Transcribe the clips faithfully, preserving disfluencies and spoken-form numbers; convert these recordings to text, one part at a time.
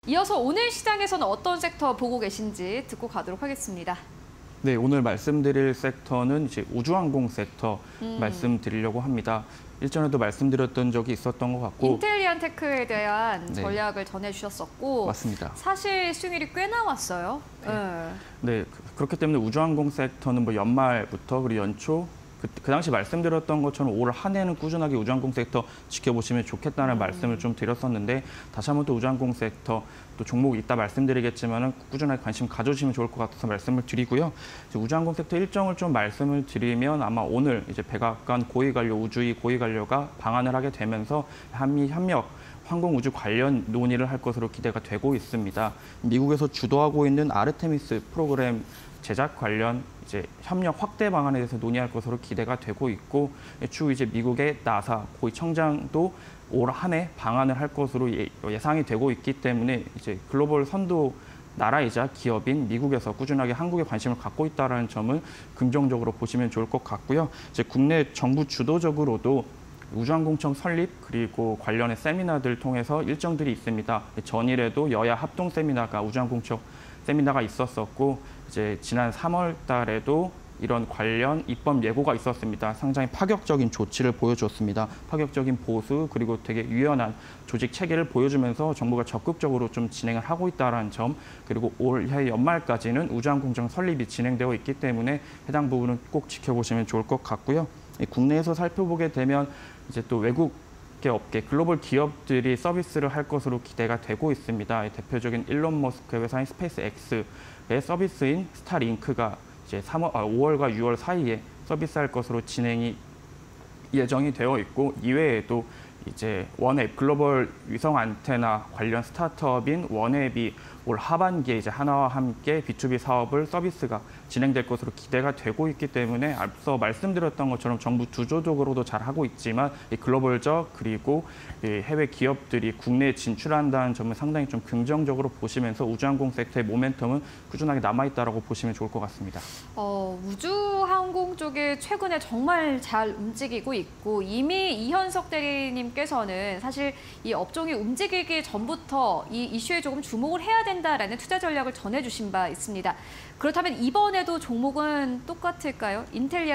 이어서 오늘 시장에서는 어떤 섹터 보고 계신지 듣고 가도록 하겠습니다. 네, 오늘 말씀드릴 섹터는 이제 우주항공 섹터 음. 말씀드리려고 합니다. 일전에도 말씀드렸던 적이 있었던 것 같고 인텔리안테크에 대한 네. 전략을 전해주셨었고 맞습니다. 사실 수익률이 꽤 나왔어요. 네, 네. 네 그렇기 때문에 우주항공 섹터는 뭐 연말부터 그리고 연초 그, 그 당시 말씀드렸던 것처럼 올 한 해는 꾸준하게 우주항공 섹터 지켜보시면 좋겠다는 음. 말씀을 좀 드렸었는데 다시 한번 또 우주항공 섹터 또 종목 이따 말씀드리겠지만은 꾸준하게 관심 가져주시면 좋을 것 같아서 말씀을 드리고요. 이제 우주항공 섹터 일정을 좀 말씀을 드리면 아마 오늘 이제 백악관 고위관료 우주위 고위관료가 방한을 하게 되면서 한미 협력 항공우주 관련 논의를 할 것으로 기대가 되고 있습니다. 미국에서 주도하고 있는 아르테미스 프로그램 제작 관련 이제 협력 확대 방안에 대해서 논의할 것으로 기대가 되고 있고 추후 이제 미국의 나사 고위 청장도 올 한 해 방한을 할 것으로 예상이 되고 있기 때문에 이제 글로벌 선도 나라이자 기업인 미국에서 꾸준하게 한국에 관심을 갖고 있다는 점을 긍정적으로 보시면 좋을 것 같고요. 이제 국내 정부 주도적으로도 우주항공청 설립 그리고 관련의 세미나들 통해서 일정들이 있습니다. 전일에도 여야 합동 세미나가 우주항공청 세미나가 있었었고 이제 지난 삼월 달에도 이런 관련 입법 예고가 있었습니다. 상당히 파격적인 조치를 보여줬습니다. 파격적인 보수 그리고 되게 유연한 조직 체계를 보여주면서 정부가 적극적으로 좀 진행을 하고 있다는 점 그리고 올해 연말까지는 우주항공청 설립이 진행되어 있기 때문에 해당 부분은 꼭 지켜보시면 좋을 것 같고요. 국내에서 살펴보게 되면 이제 또 외국 업계, 글로벌 기업들이 서비스를 할 것으로 기대가 되고 있습니다. 대표적인 일론 머스크 회사인 스페이스X의 서비스인 스타링크가 이제 삼월, 아, 오월과 유월 사이에 서비스할 것으로 진행이 예정이 되어 있고 이외에도 이제 원앱 글로벌 위성 안테나 관련 스타트업인 원앱이 올 하반기에 이제 하나와 함께 비투비 사업을 서비스가 진행될 것으로 기대가 되고 있기 때문에 앞서 말씀드렸던 것처럼 정부 주도적으로도 잘 하고 있지만 이 글로벌적 그리고 이 해외 기업들이 국내에 진출한다는 점을 상당히 좀 긍정적으로 보시면서 우주항공 섹터의 모멘텀은 꾸준하게 남아있다라고 보시면 좋을 것 같습니다. 어, 우주항공 쪽에 최근에 정말 잘 움직이고 있고 이미 이현석 대리님께서는 사실 이 업종이 움직이기 전부터 이 이슈에 조금 주목을 해야 된다라는 투자 전략을 전해주신 바 있습니다. 그렇다면 이번에도 종목은 똑같을까요?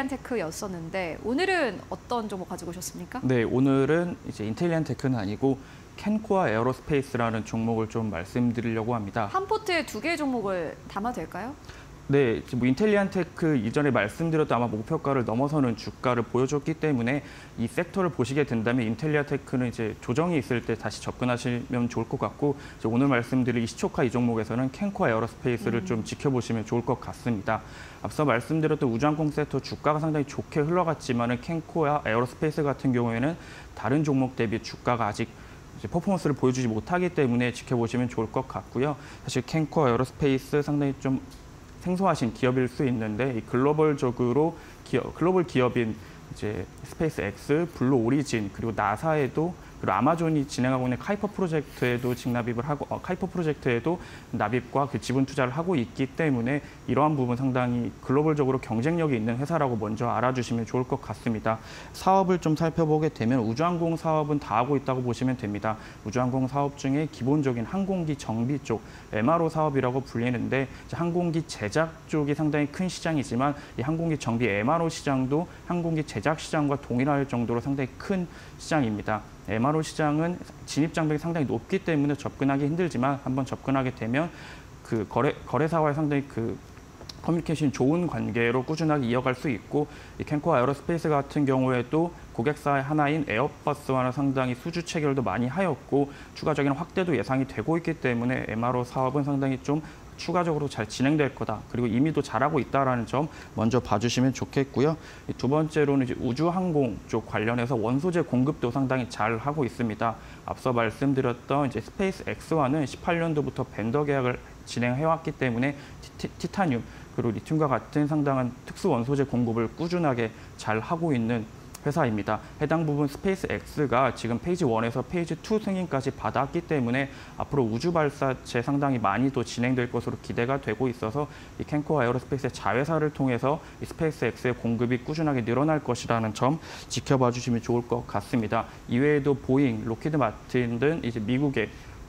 인텔리안테크였었는데 오늘은 어떤 종목 가지고 오셨습니까? 네, 오늘은 이제 인텔리안테크는 아니고 캔코아 에어로스페이스라는 종목을 좀 말씀드리려고 합니다. 한 포트에 두 개의 종목을 담아도 될까요? 네, 뭐 인텔리안테크 이전에 말씀드렸던 아마 목표가를 넘어서는 주가를 보여줬기 때문에 이 섹터를 보시게 된다면 인텔리안테크는 이제 조정이 있을 때 다시 접근하시면 좋을 것 같고 이제 오늘 말씀드릴 이 시초카 이 종목에서는 캔코아 에어로스페이스를 음. 좀 지켜보시면 좋을 것 같습니다. 앞서 말씀드렸던 우주항공 섹터 주가가 상당히 좋게 흘러갔지만은 캔코아 에어로스페이스 같은 경우에는 다른 종목 대비 주가가 아직 이제 퍼포먼스를 보여주지 못하기 때문에 지켜보시면 좋을 것 같고요. 사실 캔코아 에어로스페이스 상당히 좀 생소하신 기업일 수 있는데 이 글로벌적으로 기업, 글로벌 기업인 이제 스페이스X, 블루 오리진 그리고 나사에도 그리고 아마존이 진행하고 있는 카이퍼 프로젝트에도 직납입을 하고 어, 카이퍼 프로젝트에도 납입과 그 지분 투자를 하고 있기 때문에 이러한 부분 상당히 글로벌적으로 경쟁력이 있는 회사라고 먼저 알아주시면 좋을 것 같습니다. 사업을 좀 살펴보게 되면 우주항공 사업은 다 하고 있다고 보시면 됩니다. 우주항공 사업 중에 기본적인 항공기 정비 쪽 엠알오 사업이라고 불리는데 항공기 제작 쪽이 상당히 큰 시장이지만 이 항공기 정비 엠알오 시장도 항공기 제작 시장과 동일할 정도로 상당히 큰 시장입니다. 엠알오 시장은 진입 장벽이 상당히 높기 때문에 접근하기 힘들지만 한번 접근하게 되면 그 거래 거래사와의 상당히 그 커뮤니케이션 좋은 관계로 꾸준하게 이어갈 수 있고 이 캔코아 에어로스페이스 같은 경우에도 고객사의 하나인 에어버스와는 상당히 수주 체결도 많이 하였고 추가적인 확대도 예상이 되고 있기 때문에 엠알오 사업은 상당히 좀 추가적으로 잘 진행될 거다. 그리고 이미도 잘하고 있다는 점 먼저 봐주시면 좋겠고요. 두 번째로는 이제 우주항공 쪽 관련해서 원소재 공급도 상당히 잘 하고 있습니다. 앞서 말씀드렸던 이제 스페이스X와는 십팔 년도부터 벤더 계약을 진행해왔기 때문에 티, 티타늄 그리고 리튬과 같은 상당한 특수 원소재 공급을 꾸준하게 잘 하고 있는 회사입니다. 해당 부분 스페이스X가 지금 페이지 일에서 페이지 이 승인까지 받았기 때문에 앞으로 우주 발사체 상당히 많이 또 진행될 것으로 기대가 되고 있어서 이 캔코아 에어로스페이스의 자회사를 통해서 이 스페이스X의 공급이 꾸준하게 늘어날 것이라는 점 지켜봐 주시면 좋을 것 같습니다. 이외에도 보잉, 로키드 마틴 등 이제 미국의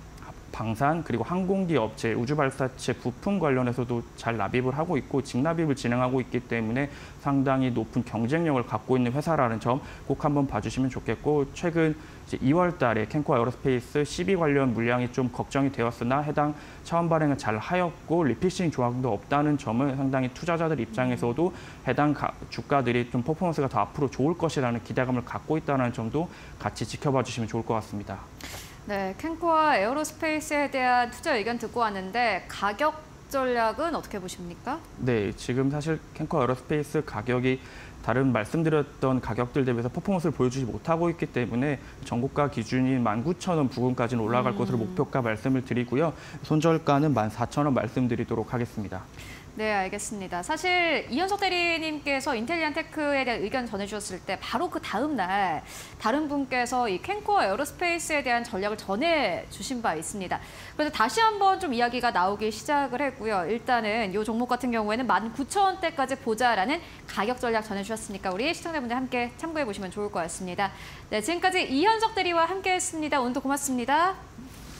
방산 그리고 항공기 업체, 우주발사체 부품 관련해서도 잘 납입을 하고 있고 직납입을 진행하고 있기 때문에 상당히 높은 경쟁력을 갖고 있는 회사라는 점 꼭 한번 봐주시면 좋겠고 최근 이제 이월 달에 캔코 에어로스페이스 십이 관련 물량이 좀 걱정이 되었으나 해당 차원 발행을 잘 하였고 리피싱 조항도 없다는 점은 상당히 투자자들 입장에서도 해당 주가들이 좀 퍼포먼스가 더 앞으로 좋을 것이라는 기대감을 갖고 있다는 점도 같이 지켜봐 주시면 좋을 것 같습니다. 네, 캔코와 에어로스페이스에 대한 투자 의견 듣고 왔는데 가격 전략은 어떻게 보십니까? 네, 지금 사실 캔코 에어로스페이스 가격이 다른 말씀드렸던 가격들 대비해서 퍼포먼스를 보여주지 못하고 있기 때문에 전고가 기준인 만 구천 원 부근까지는 올라갈 음. 것으로 목표가 말씀을 드리고요. 손절가는 만 사천 원 말씀드리도록 하겠습니다. 네, 알겠습니다. 사실 이현석 대리님께서 인텔리안테크에 대한 의견 전해주셨을 때 바로 그 다음 날 다른 분께서 이 캔코어 에어로스페이스에 대한 전략을 전해주신 바 있습니다. 그래서 다시 한번 좀 이야기가 나오기 시작을 했고요. 일단은 이 종목 같은 경우에는 만 구천 원대까지 보자라는 가격 전략 전해주셨으니까 우리 시청자분들 함께 참고해 보시면 좋을 것 같습니다. 네, 지금까지 이현석 대리와 함께했습니다. 오늘도 고맙습니다.